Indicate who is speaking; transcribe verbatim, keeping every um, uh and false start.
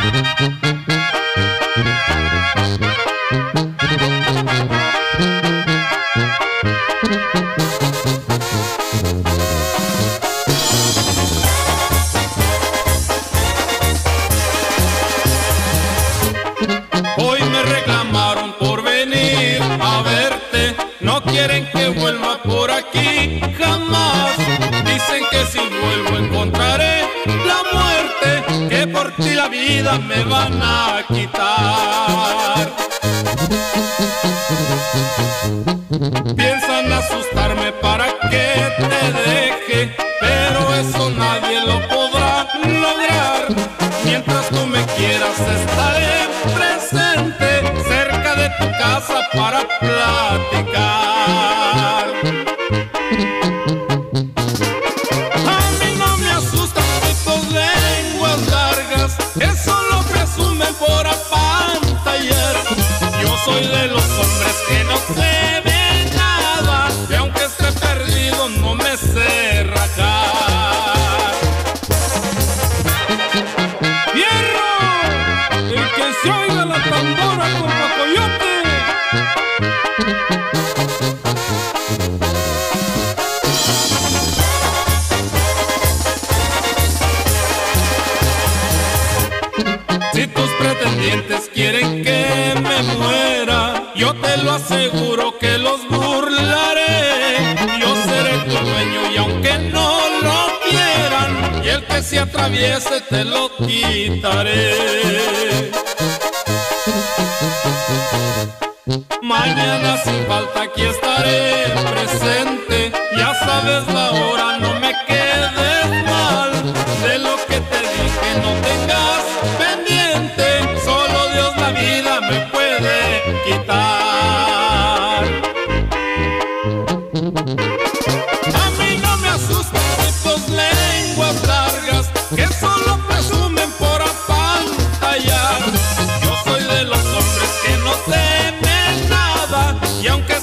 Speaker 1: Hoy me reclamaron por venir a verte, no quieren que vuelva por aquí jamás. Dicen que si vuelvo encontraré la muerte, que por ti la vida me van a quitar. Piensan asustarme para que te deje, pero eso nadie lo podrá lograr. Mientras tú me quieras estaré presente cerca de tu casa para platicar. A mí no me asustan estos lenguas largas que solo presumen por apantallar. Yo soy de los hombres que no se ve nada, y aunque esté perdido no me sé rajar. ¡Hierro! El que se oiga la tambora con Pacoyote. Si tus pretendientes quieren que me muera, yo te lo aseguro que los burlaré. Yo seré tu dueño y aunque no lo quieran, y el que se atraviese te lo quitaré. Mañana sin falta aquí estaré presente, ya sabes la hora, no me quedes mal. De lo que te dije no tengas pendiente, solo Dios la vida me puede quitar. A mí no me asustan estos lenguas largas que solo presumen por apantallar. Yo soy de los hombres que no temen nada, y aunque